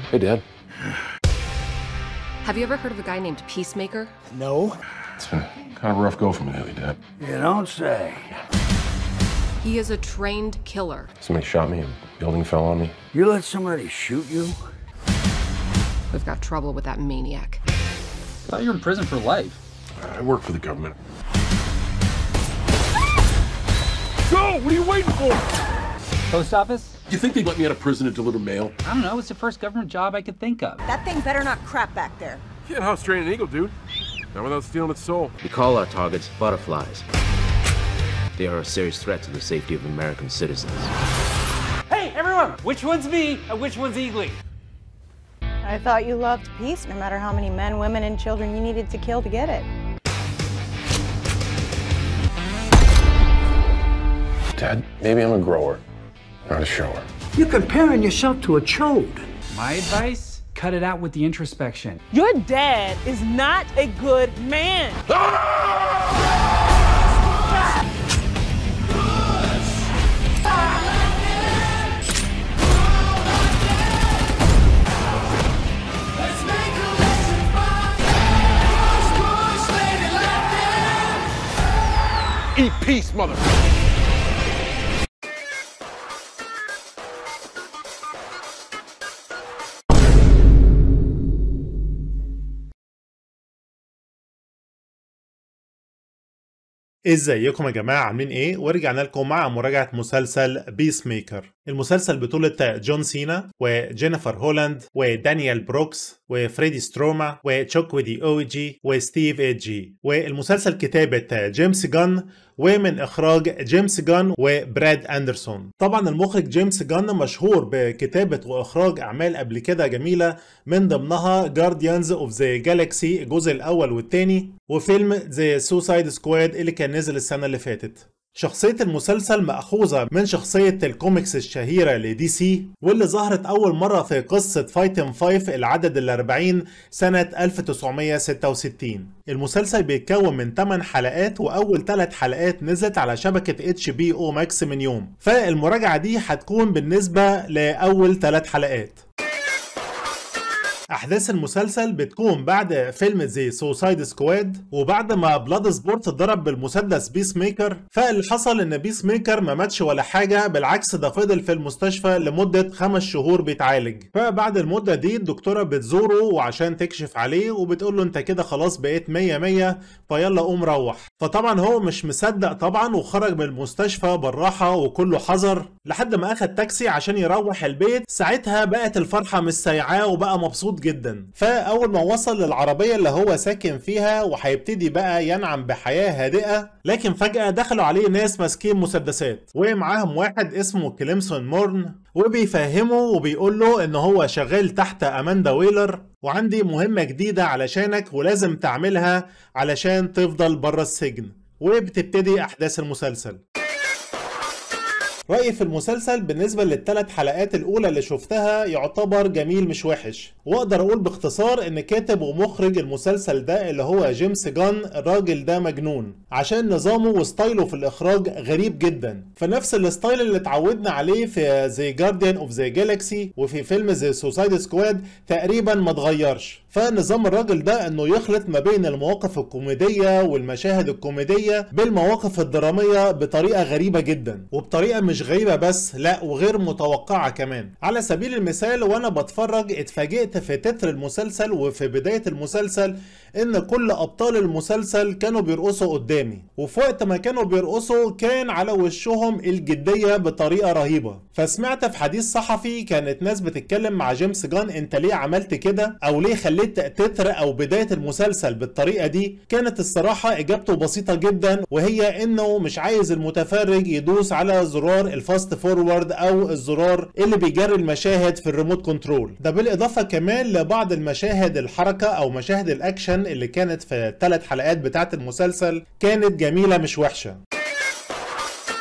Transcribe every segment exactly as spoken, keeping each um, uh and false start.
Hey, Dad. Have you ever heard of a guy named Peacemaker? No. It's been kind of a rough go for me lately, Dad. You don't say. He is a trained killer. Somebody shot me and the building fell on me. You let somebody shoot you? We've got trouble with that maniac. I thought you were in prison for life. I work for the government. Go! What are you waiting for? Post office? You think they'd let me out of prison to deliver mail? I don't know. It's the first government job I could think of. That thing better not crap back there. Can't house train an eagle, dude. Not without stealing its soul. We call our targets butterflies. They are a serious threat to the safety of American citizens. Hey, everyone! Which one's me and which one's Eagly? I thought you loved peace, no matter how many men, women, and children you needed to kill to get it. Dad, maybe I'm a grower, not a shower. You're comparing yourself to a chode. My advice? Cut it out with the introspection. Your dad is not a good man. Eat peace, mother. ازيكم يا جماعة عاملين ايه؟ ورجعنا لكم مع مراجعة مسلسل بيس ميكر. المسلسل بطولة جون سينا وجينيفر هولاند ودانيال بروكس وفريدي ستروما وتشوكويدي اوجي وستيف ايجي، والمسلسل كتابة جيمس جان ومن اخراج جيمس جان وبراد اندرسون. طبعا المخرج جيمس جان مشهور بكتابة واخراج اعمال قبل كده جميلة، من ضمنها جارديانز اوف ذا جالاكسي الجزء الاول والثاني، وفيلم ذا سوسايد سكواد اللي كان نزل السنة اللي فاتت. شخصية المسلسل مأخوذة من شخصية الكوميكس الشهيرة لدي سي، واللي ظهرت أول مرة في قصة فايتن فايف العدد الأربعين سنة ألف وتسعمية ستة وستين. المسلسل بيتكون من ثماني حلقات، وأول ثلاث حلقات نزلت على شبكة اتش بي او ماكس من يوم، فالمراجعة دي هتكون بالنسبة لأول ثلاث حلقات. احداث المسلسل بتكون بعد فيلم زي سوسايد سكواد، وبعد ما بلاد سبورت ضرب بالمسدس بيس ميكر، فاللي حصل ان بيس ميكر ما ماتش ولا حاجه، بالعكس ده فضل في المستشفى لمده خمس شهور بيتعالج. فبعد المده دي الدكتوره بتزوره وعشان تكشف عليه وبتقول له انت كده خلاص بقيت مية مية، فيلا قوم روح. فطبعا هو مش مصدق طبعا، وخرج من المستشفى بالراحه وكله حذر لحد ما اخد تاكسي عشان يروح البيت. ساعتها بقت الفرحه مش سايعاه وبقى مبسوط جدا. فاول ما وصل للعربيه اللي هو ساكن فيها وهيبتدي بقى ينعم بحياه هادئه، لكن فجاه دخلوا عليه ناس ماسكين مسدسات، ومعاهم واحد اسمه كليمسون مورن، وبيفهمه وبيقول له ان هو شغال تحت اماندا ويلر، وعندي مهمه جديده علشانك ولازم تعملها علشان تفضل بره السجن. وبتبتدي احداث المسلسل. رأيي في المسلسل بالنسبة للثلاث حلقات الأولى اللي شفتها يعتبر جميل مش وحش، وأقدر أقول باختصار إن كاتب ومخرج المسلسل ده اللي هو جيمس جان، الراجل ده مجنون عشان نظامه وستايله في الإخراج غريب جدا، فنفس الستايل اللي اتعودنا عليه في زي جارديان اوف ذا جالاكسي وفي فيلم زي سوسايد سكواد تقريبا ما اتغيرش. فنظام الراجل ده انه يخلط ما بين المواقف الكوميدية والمشاهد الكوميدية بالمواقف الدرامية بطريقة غريبة جدا، وبطريقة مش غريبة بس لا وغير متوقعة كمان. على سبيل المثال وانا بتفرج اتفاجئت في تتر المسلسل وفي بداية المسلسل ان كل ابطال المسلسل كانوا بيرقصوا قدامي، وفي وقت ما كانوا بيرقصوا كان على وشهم الجدية بطريقة رهيبة. فسمعت في حديث صحفي كانت ناس بتتكلم مع جيمس جان انت ليه عملت كده، او ليه خليت تتر او بداية المسلسل بالطريقة دي. كانت الصراحة اجابته بسيطة جدا، وهي انه مش عايز المتفرج يدوس على زرار الفاست فورورد او الزرار اللي بيجري المشاهد في الريموت كنترول ده، بالاضافة كمان لبعض المشاهد الحركة او مشاهد الاكشن اللي كانت في الثلاث حلقات بتاعت المسلسل كانت جميلة مش وحشة.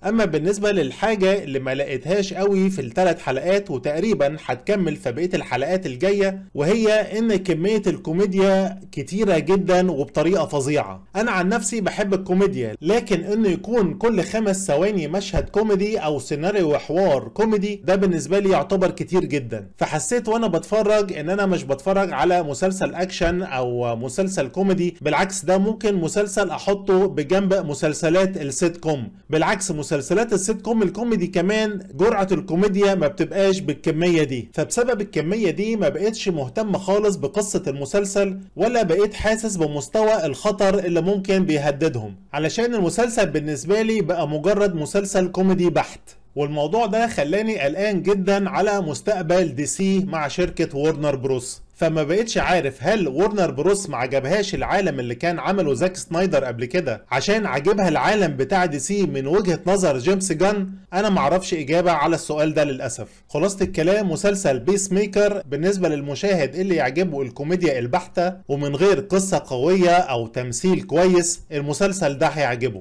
اما بالنسبة للحاجة اللي ما لقيتهاش قوي في الثلاث حلقات وتقريبا هتكمل في بقية الحلقات الجاية، وهي ان كمية الكوميديا كتيرة جدا وبطريقة فظيعة. انا عن نفسي بحب الكوميديا، لكن انه يكون كل خمس ثواني مشهد كوميدي او سيناريو وحوار كوميدي ده بالنسبة لي يعتبر كتير جدا. فحسيت وانا بتفرج ان انا مش بتفرج على مسلسل اكشن او مسلسل كوميدي، بالعكس ده ممكن مسلسل احطه بجنب مسلسلات السيت كوم. بالعكس مسلسلات السيت كوم الكوميدي كمان جرعة الكوميديا ما بتبقاش بالكمية دي، فبسبب الكمية دي ما بقيتش مهتم خالص بقصة المسلسل ولا بقيت حاسس بمستوى الخطر اللي ممكن بيهددهم، علشان المسلسل بالنسبة لي بقى مجرد مسلسل كوميدي بحت. والموضوع ده خلاني قلقان جدا على مستقبل دي سي مع شركة وورنر بروس. فما بقيتش عارف هل وورنر بروس ما عجبهاش العالم اللي كان عمله زاك سنايدر قبل كده عشان عجبها العالم بتاع دي سي من وجهة نظر جيمس جان. انا معرفش اجابة على السؤال ده للأسف. خلاصة الكلام مسلسل بيس ميكر بالنسبة للمشاهد اللي يعجبه الكوميديا البحتة ومن غير قصة قوية او تمثيل كويس المسلسل ده هيعجبه.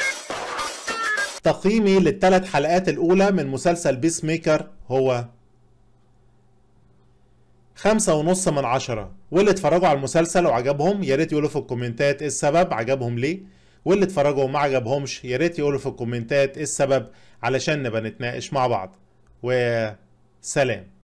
تقييمي للثلاث حلقات الاولى من مسلسل بيس ميكر هو خمسة ونص من عشرة. واللي اتفرجوا على المسلسل وعجبهم ياريت يقولوا في الكومنتات ايه السبب عجبهم ليه، واللي اتفرجوا وما عجبهمش ياريت يقولوا في الكومنتات ايه السبب علشان نبقى نتناقش مع بعض. وسلام.